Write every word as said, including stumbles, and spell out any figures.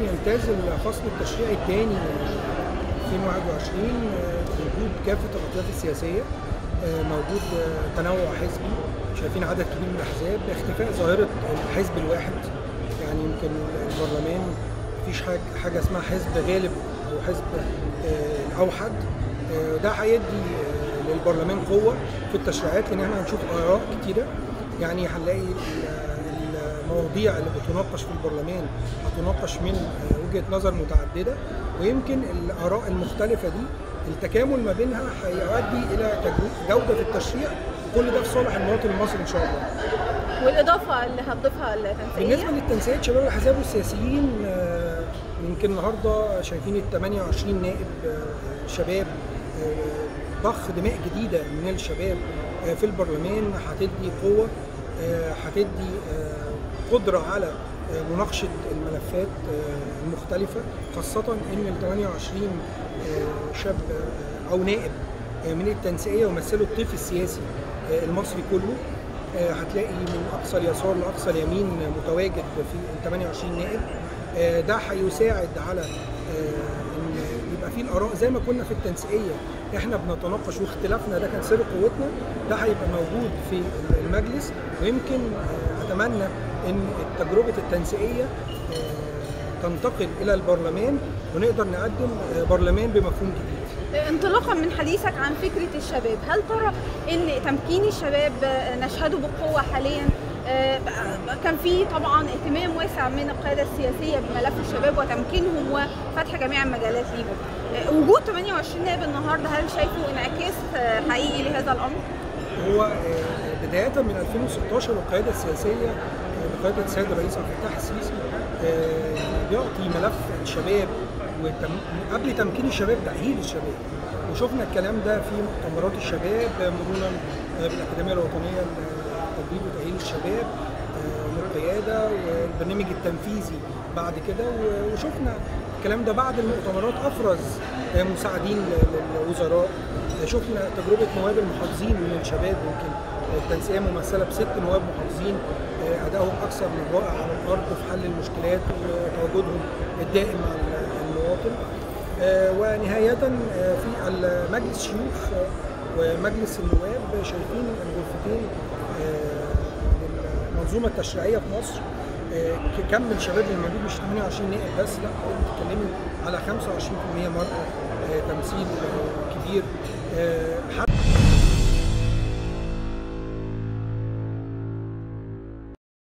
يمتاز الفصل التشريعي الثاني ألفين وواحد وعشرين وجود كافة الأطياف السياسية، موجود تنوع حزبي، شايفين عدد كبير من الأحزاب، اختفاء ظاهرة الحزب الواحد. يعني يمكن البرلمان مفيش حاجة حاجة اسمها حزب غالب أو حزب الأوحد. ده هيدي للبرلمان قوة في التشريعات، لأن احنا هنشوف آراء كتيرة. يعني هنلاقي المواضيع اللي بتناقش في البرلمان هتناقش من وجهة نظر متعددة، ويمكن الآراء المختلفة دي التكامل ما بينها هيؤدي إلى جودة في التشريع، كل ده في صالح المواطن المصري إن شاء الله. والإضافة اللي هتضيفها التنسيقية؟ بالنسبة للتنسيقية شباب الأحزاب والسياسيين، يمكن النهارده شايفين ال ثمانية وعشرين نائب شباب، ضخ دماء جديدة من الشباب في البرلمان هتدي قوة، هتدي قدرة على مناقشة الملفات المختلفة، خاصة إن ال ثمانية وعشرين شاب أو نائب من التنسيقية يمثلوا الطيف السياسي المصري كله. هتلاقي من أقصى اليسار لأقصى اليمين متواجد في ال ثمانية وعشرين نائب. ده هيساعد على إن يبقى فيه الآراء زي ما كنا في التنسيقية احنا بنتناقش واختلافنا ده كان سر قوتنا، ده هيبقى موجود في المجلس. ويمكن اتمنى ان تجربه التنسيقيه تنتقل الى البرلمان ونقدر نقدم برلمان بمفهوم جديد. انطلاقا من حديثك عن فكره الشباب، هل ترى ان تمكين الشباب نشهده بقوه حاليا؟ كان في طبعا اهتمام واسع من القياده السياسيه بملف الشباب وتمكينهم وفتح جميع المجالات ليهم. وجود ثمانية وعشرين نائب النهارده هل شايفه انعكاس حقيقي لهذا الامر؟ هو بدايه من ألفين وستاشر القياده السياسيه بقياده السيد الرئيس عبد الفتاح السيسي بيعطي ملف الشباب وقبل تمكين الشباب تاهيل الشباب، وشفنا الكلام ده في مؤتمرات الشباب مرورا بالاكاديميه الوطنيه لتدريب وتاهيل الشباب والقياده والبرنامج التنفيذي بعد كده. وشفنا الكلام ده بعد المؤتمرات افرز مساعدين للوزراء، شفنا تجربه نواب المحافظين من الشباب، يمكن التنسيقيه ممثله بست نواب محافظين ادائهم اكثر من رائع على الارض في حل المشكلات وتواجدهم الدائم مع المواطن. ونهايه في مجلس الشيوخ ومجلس النواب شايفين الغرفتين المنظومه التشريعيه في مصر كم الشباب الموجود مش ثمانية وعشرين نائب بس، لا بتتكلموا على خمسة وعشرين بالمئة مرأة، تمثيل كبير.